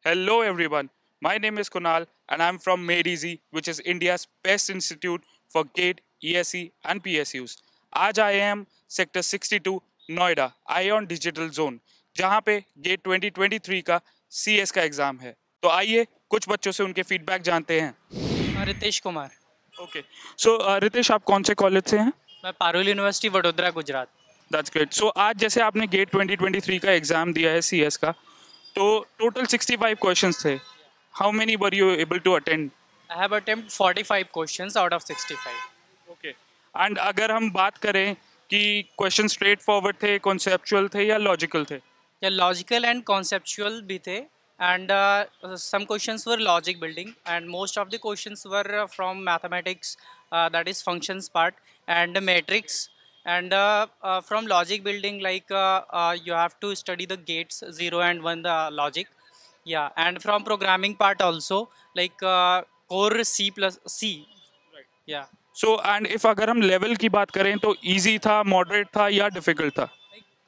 Hello everyone, my name is Kunal and I'm from Made Easy, which is India's best institute for GATE, ESE and PSUs. आज आए हम sector 62 Noida iON digital zone जहां पे gate 2023 का CS का exam है। तो आइए कुछ बच्चों से उनके फीडबैक जानते हैं। रितेश कुमार। ओके, सो रितेश आप कौन से कॉलेज से हैं? मैं Parul university Vadodara Gujarat. That's great. So आज जैसे आपने गेट 2023 का एग्जाम दिया है CS का, तो टोटल 65 क्वेश्चंस थे। How many were you able to attend? I have attempt 45 questions out of 65। Okay, and अगर हम बात करें कि क्वेश्चन स्ट्रेट फॉरवर्ड थे, कॉन्सेप्चुअल थे या लॉजिकल थे? या लॉजिकल एंड कॉन्सेप्चुअल भी थे and some questions were logic building and most of the questions were from mathematics, that is functions part and matrix and from logic building like you have to study the gates 0 and 1 the logic, yeah, and from programming part also like core C plus C, yeah. So and if अगर हम level की बात करें तो easy था, moderate था या difficult था?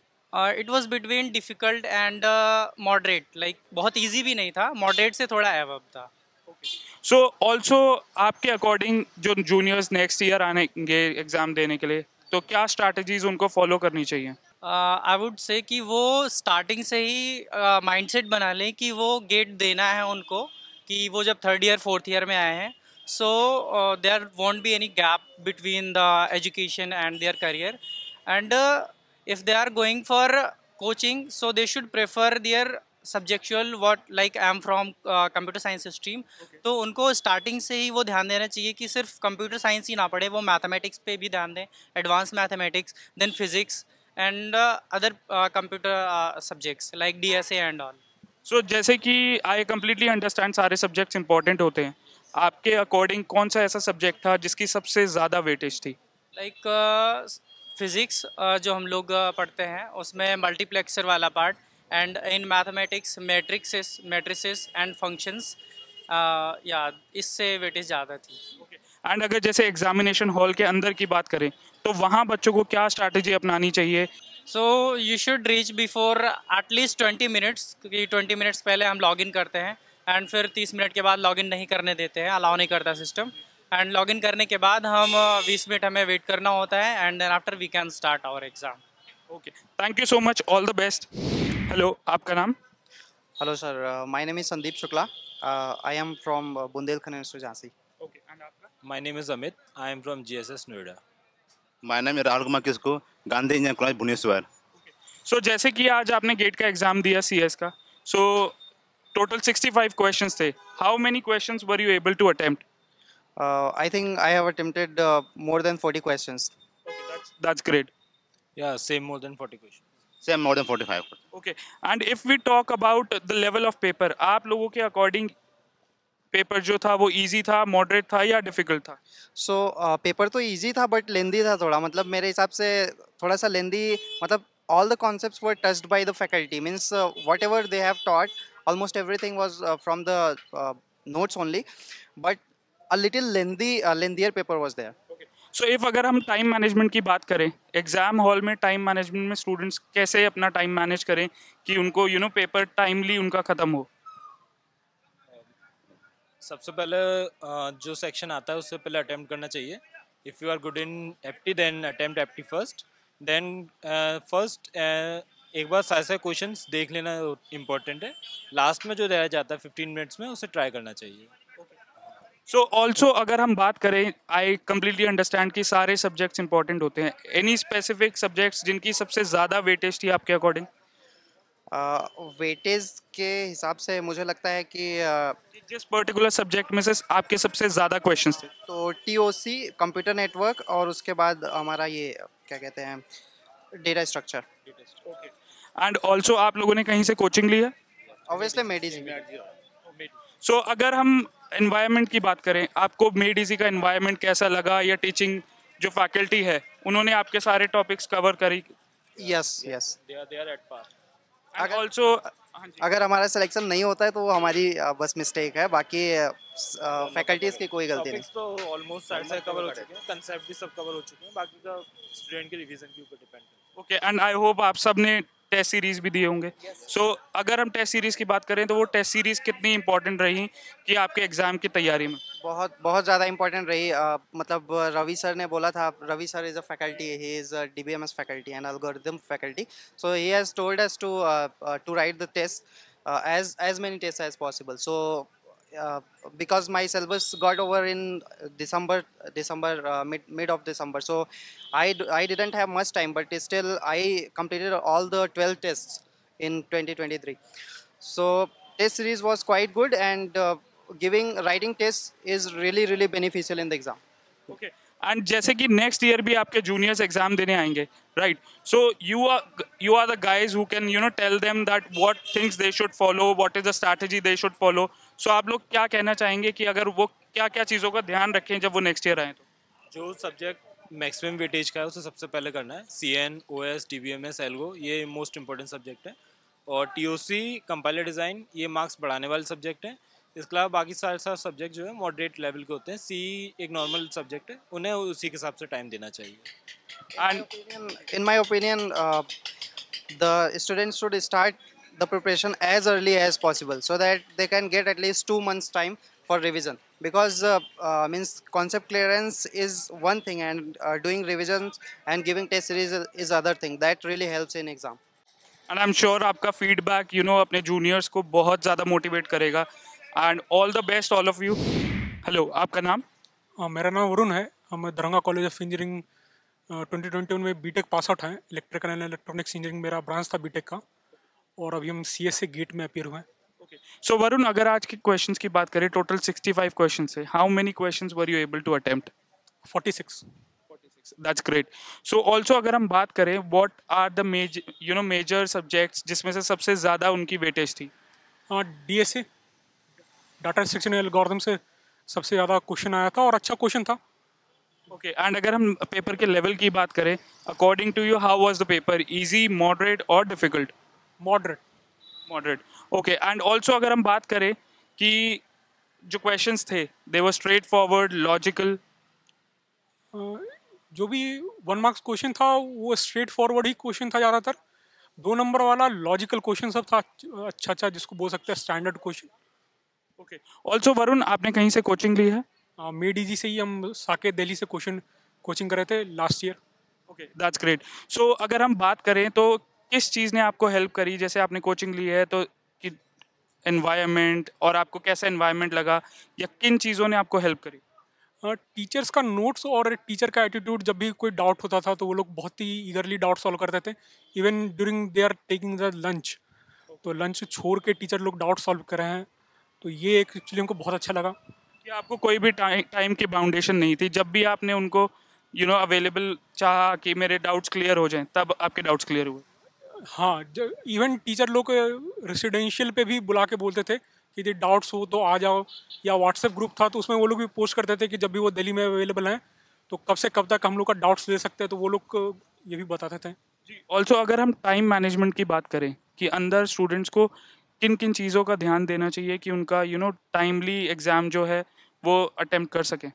It was between difficult and moderate, like बहुत ईजी भी नहीं था, मॉडरेट से थोड़ा एवब था। सो ऑल्सो आपके अकॉर्डिंग जो जूनियर्स नेक्स्ट ईयर आएंगे एग्जाम देने के लिए, तो क्या स्ट्रैटेजीज उनको फॉलो करनी चाहिए? आई वुड से कि वो स्टार्टिंग से ही माइंडसेट बना लें कि वो गेट देना है उनको, कि वो जब थर्ड ईयर फोर्थ ईयर में आए हैं, so there won't be any gap between the education and their career, and if they are going for coaching, so they should prefer their subjectual, what like I am from computer science stream, तो उनको starting से ही वो ध्यान देना चाहिए कि सिर्फ computer science ही ना पढ़े, वो मैथमेटिक्स पे भी ध्यान दें, advance mathematics, then physics and other computer subjects like DSA and all. So जैसे कि आई कम्प्लीटली अंडरस्टैंड सारे सब्जेक्ट्स इंपॉर्टेंट होते हैं, आपके अकॉर्डिंग कौन सा ऐसा सब्जेक्ट था जिसकी सबसे ज़्यादा वेटेज थी? लाइक फिज़िक्स जो हम लोग पढ़ते हैं उसमें मल्टीप्लेक्सर वाला part, and in mathematics matrices and functions, या इससे वेटेज ज़्यादा थी। एंड अगर जैसे एग्जामिनेशन हॉल के अंदर की बात करें तो वहाँ बच्चों को क्या स्ट्रैटेजी अपनानी चाहिए? So you should reach before at least 20 minutes, क्योंकि 20 मिनट्स पहले हम लॉगिन करते हैं एंड फिर 30 मिनट के बाद लॉगिन नहीं करने देते हैं, अलाउ नहीं करता सिस्टम, एंड लॉगिन करने के बाद हम 20 मिनट हमें वेट करना होता है and then after we can start our exam. Okay, thank you so much, all the best. Hello, आपका नाम? Hello, sir. My name is Sandeep Shukla. I am from Bundelkhand Institute, Jhansi. Okay, and आपका? My name is Amit. I am from GSS Noida. My name is Rahul Kumar Kisku, Gandhi Engineering College, Bhubaneswar. So जैसे कि आज आपने gate का exam दिया CS का, so total 65 questions थे। How many questions were you able to attempt? I think I have attempted more than 40 questions. That's great. Yeah, same more than 40 questions. Same more than 45. Okay, and if we talk about the level of paper, आप लोगों के according paper जो था वो easy था, moderate था या difficult था? So पेपर तो easy था but लेंदी था थोड़ा, मतलब मेरे हिसाब से थोड़ा सा लेंदी, मतलब all the concepts were touched by the faculty, means whatever they have taught, almost everything was from the notes only, but a little lengthier paper was there. So if अगर हम टाइम मैनेजमेंट की बात करें, exam hall में time management में students कैसे अपना time manage करें कि उनको पेपर टाइमली उनका ख़त्म हो? सबसे पहले जो सेक्शन आता है उससे पहले अटेम्प्ट करना चाहिए। If you are good in apti then attempt apti first, then first एक बार सारे सारे क्वेश्चंस देख लेना इम्पोर्टेंट है। लास्ट में जो रह जाता है 15 मिनट्स में उसे ट्राई करना चाहिए। सो ऑल्सो अगर हम बात करें, आई कम्प्लीटली अंडरस्टैंड कि सारे सब्जेक्ट्स इंपॉर्टेंट होते हैं। एनी स्पेसिफिक सब्जेक्ट्स जिनकी सबसे ज़्यादा वेटेज थी आपके अकॉर्डिंग? वेटेज के हिसाब से मुझे लगता है कि जिस पर्टिकुलर सब्जेक्ट में से आपके सबसे ज़्यादा क्वेश्चंस थे? तो TOC, कंप्यूटर नेटवर्क, और उसके बाद हमारा ये क्या कहते हैं, डेटा स्ट्रक्चर। एंड ऑल्सो आप लोगों ने कहीं से कोचिंग ली है? ऑब्वियसली मेडिजी। सो अगर हम एनवायरनमेंट की बात करें, आपको मेड इजी का एनवायरनमेंट कैसा लगा, या टीचिंग जो फैकल्टी है उन्होंने आपके सारे टॉपिक्स कवर करी? Yes yes. They are at par. And also अगर हमारा सिलेक्शन नहीं होता है तो वो हमारी बस मिस्टेक है, बाकी फैकल्टीज की कोई गलती नहीं। टॉपिक्स तो ऑलमोस्ट सारे सारे कवर हो चुके हैं, कंसेप्ट भी सब कवर हो चुके हैं, बाकी का स्टूडेंट के रिवीजन के ऊपर डिपेंड है। ओके, एंड आई होप आप सब ने टेस्ट सीरीज भी दिए होंगे. सो अगर हम टेस्ट सीरीज की बात करें तो वो टेस्ट सीरीज कितनी इंपॉर्टेंट रही कि आपके एग्जाम की तैयारी में? बहुत बहुत ज़्यादा इंपॉर्टेंट रही. मतलब रवि सर ने बोला था, Ravi sir is a faculty, he is a DBMS faculty and algorithm faculty. So he has told us to write the test as many tests as possible. So because my syllabus got over in December, mid of December, so I didn't have much time, but still I completed all the 12 tests in 2023. So test series was quite good, and giving writing tests is really beneficial in the exam. Okay. And जैसे कि next year भी आपके juniors exam देने आएंगे, right? So you are the guys who can tell them that what things they should follow, what is the strategy they should follow. So आप लोग क्या कहना चाहेंगे कि अगर वो क्या क्या चीज़ों का ध्यान रखें जब वो नेक्स्ट ईयर आए? तो जो सब्जेक्ट मैक्सिमम वेटेज का है उसे सबसे पहले करना है. CN, OS, DBMS, एल्गो, ये मोस्ट इंपॉर्टेंट सब्जेक्ट है. और TOC, कंपाइलर डिज़ाइन, ये मार्क्स बढ़ाने वाले सब्जेक्ट हैं. इसके अलावा बाकी सारे सब्जेक्ट जो है मॉडरेट लेवल के होते हैं. C एक नॉर्मल सब्जेक्ट है, उन्हें उसी के हिसाब से टाइम देना चाहिए. In my opinion, the students should start the preparation as early as possible, so that they can get at least 2 months time for revision. Because means concept clearance is one thing, and doing revisions and giving test series is other thing. That really helps in exam. And I am sure आपका feedback अपने juniors को बहुत ज़्यादा motivate करेगा. And all the best all of you. Hello, आपका नाम? मेरा नाम वरुण है. हम दरंगा कॉलेज ऑफ इंजीनियरिंग 2021 में बीटेक पास आउट हैं. इलेक्ट्रिकल एंड इलेक्ट्रॉनिक्स इंजीनियरिंग मेरा ब्रांच था बीटेक का, और अभी हम CSA गेट में अपीयर हुए हैं. सो वरुण, अगर आज के क्वेश्चंस की बात करें, टोटल 65 क्वेश्चंस है. How many questions were you able to attempt? 46. That's great. So also अगर हम बात करें, what are the major subjects जिसमें से सबसे ज़्यादा उनकी वेटेज थी? DSA, डाटा स्ट्रक्चर एल्गोरिथम से सबसे ज़्यादा क्वेश्चन आया था, और अच्छा क्वेश्चन था. ओके. एंड अगर हम पेपर के लेवल की बात करें, according to you how was the paper? Easy, moderate और डिफिकल्ट? मॉडरेट. ओके. एंड ऑल्सो अगर हम बात करें कि जो क्वेश्चंस थे, they were straight forward, logical? जो भी 1 मार्क्स क्वेश्चन था वो स्ट्रेट फॉरवर्ड ही क्वेश्चन था ज़्यादातर. 2 नंबर वाला लॉजिकल क्वेश्चन सब था, अच्छा जिसको बोल सकते हैं standard question. Okay. Also Varun, आपने कहीं से कोचिंग ली है? मेडीजी से ही, हम साकेत दिल्ली से कोचिंग कर रहे थे last year. Okay, that's great. So अगर हम बात करें तो किस चीज़ ने आपको हेल्प करी? जैसे आपने कोचिंग ली है तो कि एनवायरनमेंट, और आपको कैसा एनवायरनमेंट लगा, या किन चीज़ों ने आपको हेल्प करी? टीचर्स का नोट्स और टीचर का एटीट्यूड. जब भी कोई डाउट होता था तो वो लोग बहुत ही ईगरली डाउट सॉल्व करते थे. Even during they are taking the lunch, तो लंच छोड़ के टीचर लोग डाउट सॉल्व कर रहे हैं. तो ये एक एक्चुअली हमको बहुत अच्छा लगा कि आपको कोई भी टाइम की बाउंडेशन नहीं थी. जब भी आपने उनको अवेलेबल चाहा कि मेरे डाउट्स क्लियर हो जाएं, तब आपके डाउट्स क्लियर हुए. हाँ, इवन टीचर लोग रेसिडेंशियल पे भी बुला के बोलते थे कि यदि डाउट्स हो तो आ जाओ. या व्हाट्सएप ग्रुप था तो उसमें वो लोग भी पोस्ट करते थे कि जब भी वो दिल्ली में अवेलेबल हैं तो कब से कब तक हम लोग का डाउट्स ले सकते हैं, तो वो लोग ये भी बताते थे. जी. ऑल्सो अगर हम टाइम मैनेजमेंट की बात करें कि अंदर स्टूडेंट्स को किन किन चीज़ों का ध्यान देना चाहिए कि उनका टाइमली एग्ज़ाम जो है वो अटेम्प्ट कर सकें?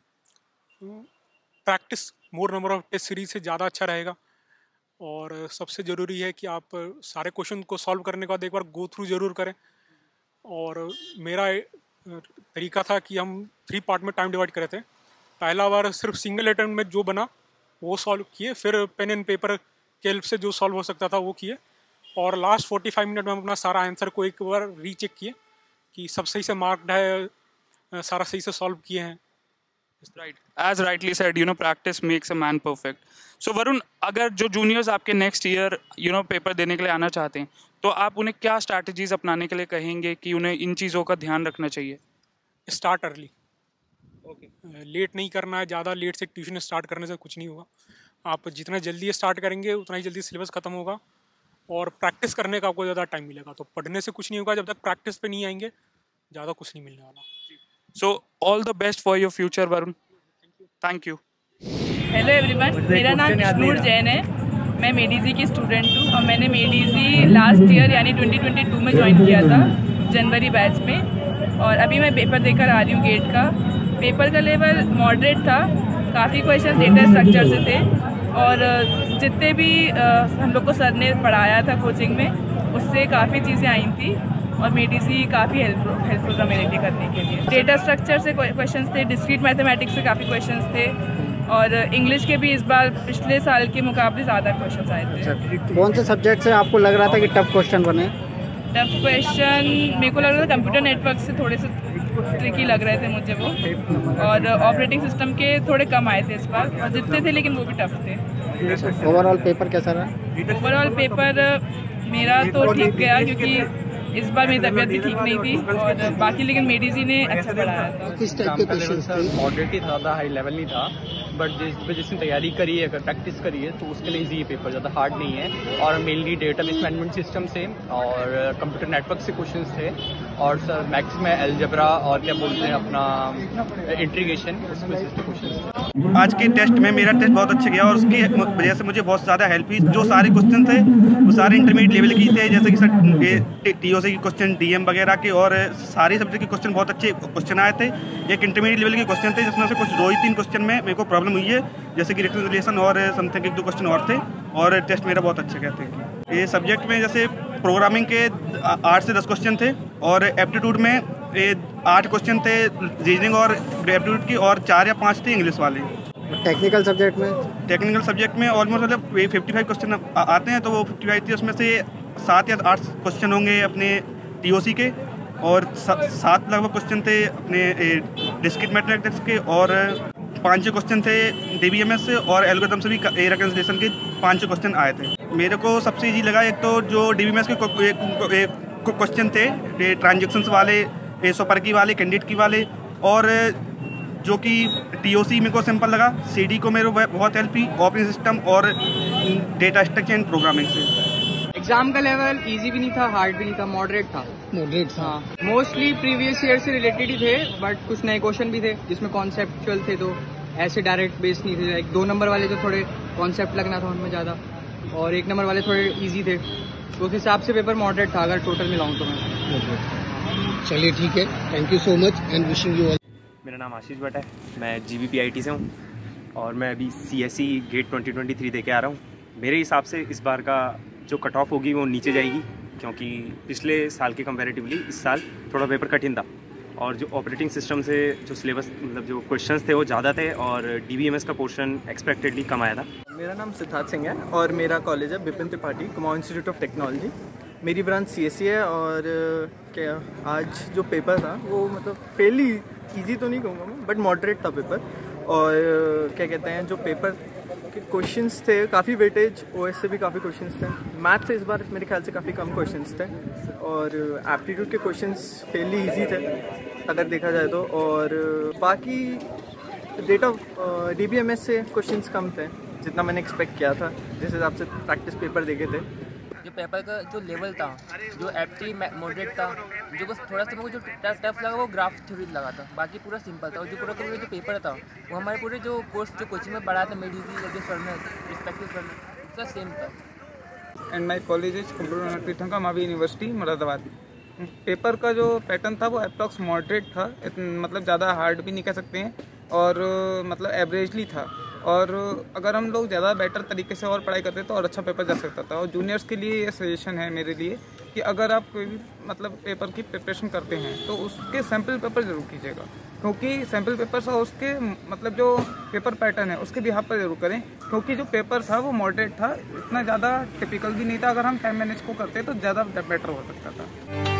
Practice, more number of test series से ज़्यादा अच्छा रहेगा. और सबसे ज़रूरी है कि आप सारे क्वेश्चन को सॉल्व करने के बाद एक बार गो थ्रू ज़रूर करें. और मेरा तरीका था कि हम 3 पार्ट में टाइम डिवाइड करे थे. पहला बार सिर्फ सिंगल अटेम्प्ट में जो बना वो सॉल्व किए, फिर पेन एंड पेपर के हेल्प से जो सॉल्व हो सकता था वो किए, और लास्ट 45 मिनट में हम अपना सारा आंसर को एक बार रीचेक किए कि सब सही से मार्क्ड है, सारा सही से सॉल्व किए हैं. Right, as rightly said, practice makes a man perfect. So Varun, अगर जो जूनियर्स आपके नेक्स्ट ईयर पेपर देने के लिए आना चाहते हैं, तो आप उन्हें क्या स्ट्रैटेजीज अपनाने के लिए कहेंगे कि उन्हें इन चीज़ों का ध्यान रखना चाहिए? Start early. लेट नहीं करना है. ज़्यादा लेट से ट्यूशन स्टार्ट करने से कुछ नहीं होगा. आप जितना जल्दी स्टार्ट करेंगे उतना ही जल्दी सिलेबस ख़त्म होगा, और प्रैक्टिस करने का आपको ज़्यादा टाइम मिलेगा. तो पढ़ने से कुछ नहीं होगा, जब तक प्रैक्टिस पे नहीं आएंगे ज़्यादा कुछ नहीं मिलने वाला. So all the best for your future Varun. Thank you. Hello everyone, मेरा नाम इश्नूर जैन है. मैं मेडीजी की स्टूडेंट हूँ, और मैंने मेडीजी लास्ट ईयर यानी 2022 में ज्वाइन किया था, जनवरी बैच में. और अभी मैं पेपर देकर आ रही हूँ गेट का. पेपर का लेवल मॉडरेट था, काफ़ी क्वेश्चन डेटा स्ट्रक्चर से थे, और जितने भी हम लोग को सर ने पढ़ाया था कोचिंग में, उससे काफ़ी चीज़ें आई थी और मेडीसी काफ़ी हेल्पफुल था मेरे लिए करने के लिए। डेटा स्ट्रक्चर से क्वेश्चंस थे, डिस्क्रीट मैथमेटिक्स से काफ़ी क्वेश्चंस थे और इंग्लिश के भी इस बार पिछले साल के मुकाबले ज़्यादा क्वेश्चंस आए थे। कौन से सब्जेक्ट से आपको लग रहा था कि टफ क्वेश्चन बने? टफ क्वेश्चन मेरे को लग रहा था कंप्यूटर नेटवर्क से थोड़े से ट्रिकी लग रहे थे मुझे वो, और ऑपरेटिंग सिस्टम के थोड़े कम आए थे इस बार, और जितने थे लेकिन वो भी टफ थे। ओवरऑल पेपर कैसा रहा? ओवरऑल पेपर मेरा तो ठीक गया क्योंकि इस बार मेरी तबीयत भी ठीक नहीं थी, और बाकी लेकिन मेडीसी ने अच्छा पढ़ाया था। किस टाइप के क्वेश्चंस थे? मॉडरेट ही था, ज़्यादा हाई लेवल नहीं था, बट जिसने तैयारी करी है, अगर प्रैक्टिस करी है तो उसके लिए इजी है पेपर, ज़्यादा हार्ड नहीं है। और मेनली डेटाबेस मैनेजमेंट सिस्टम से और कंप्यूटर नेटवर्क से क्वेश्चनस थे, और सर मैथ्स में अलजेब्रा और क्या बोलते हैं अपना इंटीग्रेशन, उस बेसिस पे क्वेश्चन। आज के टेस्ट में मेरा टेस्ट बहुत अच्छा गया और उसकी वजह से मुझे बहुत ज़्यादा हेल्प हुई। जो सारे क्वेश्चन थे वो सारे इंटरमीडिएट लेवल की थे, जैसे कि सर TOC के क्वेश्चन, DM वगैरह के, और सारे सब्जेक्ट के क्वेश्चन बहुत अच्छे क्वेश्चन आए थे। एक इंटरमीडिएट लेवल के क्वेश्चन थे जिसमें से कुछ 2-3 क्वेश्चन में मेरे को प्रॉब्लम हुई है, जैसे कि रिकन्सिलिएशन और समथिंग 1-2 क्वेश्चन और थे, और टेस्ट मेरा बहुत अच्छा गया था। ये सब्जेक्ट में जैसे प्रोग्रामिंग के 8 से 10 क्वेश्चन थे, और एप्टीट्यूड में 8 क्वेश्चन थे रीजनिंग और एप्टीट्यूड की, और 4 या 5 थे इंग्लिश वाले। टेक्निकल सब्जेक्ट में ऑलमोस्ट मतलब 55 क्वेश्चन आते हैं, तो वो 55 थी, उसमें से 7 या 8 क्वेश्चन होंगे अपने TOC के, और 7 लगभग क्वेश्चन थे अपने डिस्क्रीट मैथमेटिक्स के, और 5 क्वेश्चन थे DBMS से, और एल्गोरिथम से भी रिकन्सिलिएशन के 5 क्वेश्चन आए थे। मेरे को सबसे इजी लगा एक तो जो DBMS के क्वेश्चन थे ट्रांजेक्शन्स वाले, सोपर्की वाले, कैंडिडेट की वाले, और जो कि TOC मेरे को सिंपल लगा। CD को मेरे बहुत हेल्प हुई ऑपरेटिंग सिस्टम और डेटा स्ट्रक्चर एंड प्रोग्रामिंग से। एग्जाम का लेवल इजी भी नहीं था, हार्ड भी नहीं था, मॉडरेट था। हाँ, मोस्टली प्रीवियस ईयर से रिलेटेड ही थे, बट कुछ नए क्वेश्चन भी थे जिसमें कॉन्सेप्चुअल थे, तो ऐसे डायरेक्ट बेस नहीं थे। लाइक 2 नंबर वाले जो थोड़े कॉन्सेप्ट लगना था उनमें ज़्यादा, और 1 नंबर वाले थोड़े ईजी थे, तो उस हिसाब से पेपर मॉडरेट था अगर टोटल मिलाऊँ तो मैं। चलिए ठीक है, thank you so much and wishing you all. मेरा नाम आशीष भट्ट है, मैं GBPIT से हूँ, और मैं अभी CSE गेट 2023 दे के आ रहा हूँ। मेरे हिसाब से इस बार का जो कट ऑफ होगी वो नीचे जाएगी, क्योंकि पिछले साल के कंपैरेटिवली इस साल थोड़ा पेपर कठिन था, और जो ऑपरेटिंग सिस्टम से जो सिलेबस मतलब जो क्वेश्चंस थे वो ज़्यादा थे, और DBMS का पोर्शन एक्सपेक्टेडली कम आया था। मेरा नाम सिद्धार्थ सिंह है और मेरा कॉलेज है Bipin Tripathi Kumaon institute of technology. मेरी ब्रांच CSE है, और क्या आज जो पेपर था वो मतलब फेली इजी तो नहीं कहूँगा मैं, बट मॉडरेट था पेपर। और क्या कहते हैं, जो पेपर के क्वेश्चंस थे काफ़ी वेटेज OS से भी काफ़ी क्वेश्चंस थे। मैथ से इस बार मेरे ख्याल से काफ़ी कम क्वेश्चंस थे, और एप्टीट्यूड के क्वेश्चंस फेली इजी थे अगर देखा जाए तो। और बाकी डेटा DBMS से क्वेश्चंस कम थे जितना मैंने एक्सपेक्ट किया था, जिस हिसाब से प्रैक्टिस पेपर देखे थे। जो पेपर का जो लेवल था, जो FT मॉडरेट था, जो बस थोड़ा सा मेरे को जो टफ लगा वो ग्राफ थ्योरी लगा था, बाकी पूरा सिंपल था। और जो पूरा जो पेपर था वो हमारे पूरे जो कोर्स जो कोचिंग में पढ़ा था मेडीसी जो सर ने रिस्पेक्टिव सर ने, उसका सेम था। And my college is computer Teerthanker Mahaveer university Moradabad. Paper का जो पैटर्न था वो अप्रॉक्स मॉडरेट था, मतलब ज़्यादा हार्ड भी नहीं कह सकते हैं, और मतलब एवरेजली था। और अगर हम लोग ज़्यादा बेटर तरीके से और पढ़ाई करते तो और अच्छा पेपर जा सकता था। और जूनियर्स के लिए ये सजेशन है मेरे लिए कि अगर आप कोई भी मतलब पेपर की प्रिपरेशन करते हैं तो उसके सैम्पल पेपर ज़रूर कीजिएगा, क्योंकि सैम्पल पेपर और उसके मतलब जो पेपर पैटर्न है उसके बिहाफ पर ज़रूर करें, क्योंकि जो पेपर था वो मॉडरेट था, इतना ज़्यादा टिपिकल भी नहीं था। अगर हम टाइम मैनेज को करते तो ज़्यादा बेटर हो सकता था।